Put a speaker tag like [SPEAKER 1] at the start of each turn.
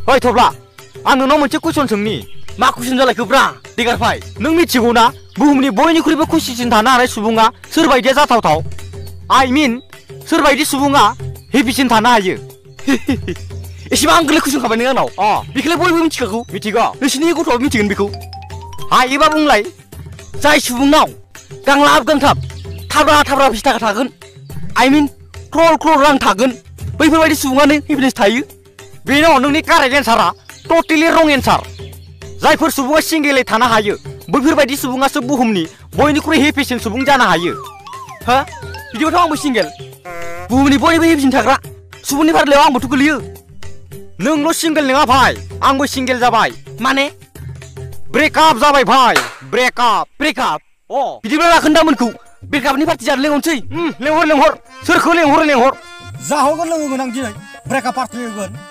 [SPEAKER 1] ओइ थब्ला आं नोंनाव मोनसे कुइसन सोंनि
[SPEAKER 2] मा कुइसन जालायखोब्रा देगारफाय
[SPEAKER 1] नों मिथिगौ ना बुहुमनि बयनिख्रुइबो खुसिसिन थानो हानाय सुबुङा सोरबायदिया जाथावथाव आइ मिन सोरबायदि सुबुङा हेपिसिन थानो हायो
[SPEAKER 2] एसेबां गोरलै कुइसन खाबाय नों आंनाव बेखौलाय बयबो मिथिखागौ
[SPEAKER 1] मिथिगौ
[SPEAKER 2] नोंसिनि गथ'आबो मिथिगोन बेखौ
[SPEAKER 1] हायोबा बुंलाय
[SPEAKER 2] जाय सुबुंनाव गांलाब गांथाब थाब्रा थाब्रा फैसा थाखा थागोन आइ मिन क्रर क्रर रां थागोन बैफोरबायदि सुबुङानो हेपिनेस थायो
[SPEAKER 1] बेनो नोंनि कारेक्ट एन्सारा टटेलि रं एन्सार जायफोर सुबुङा सिंगेलै थानो हायो बैफोरबायदि सुबुङासो बुहुमनि बयनिख्रुइ हेपिसिन सुबुं जानो हायो
[SPEAKER 2] हो बिदिबाथ' आंबो सिंगेल बुहुमनि बयनिबो हेपिसिन थाग्रा सुबुंनि फारिलायाव आंबोथ' गोलैयो
[SPEAKER 1] नोंल' सिंगेल नङा भाइ आंबो सिंगेल जाबाय
[SPEAKER 2] माने
[SPEAKER 1] ब्रेकआप जाबाय भाइ ब्रेकआप
[SPEAKER 2] बिदिब्ला लाखोन्दामोनखौ ब्रेकआपनि पार्टि जानो लेंहरसै
[SPEAKER 1] लेंहर सोरखौ लेंहर
[SPEAKER 3] जाहोगोन लोङोगोन आं दिनै ब्रेकआप पार्टि होगोन